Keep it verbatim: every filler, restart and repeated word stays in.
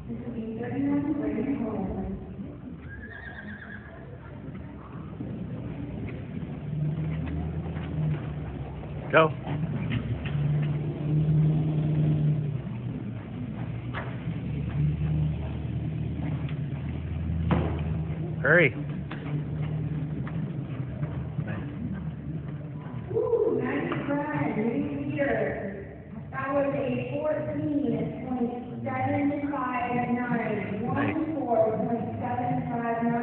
This will be thirty-nine, bring it home. Go. Hurry. Woo, nice run, new leader. That was a fourteen point seven five nine, one four point seven five nine.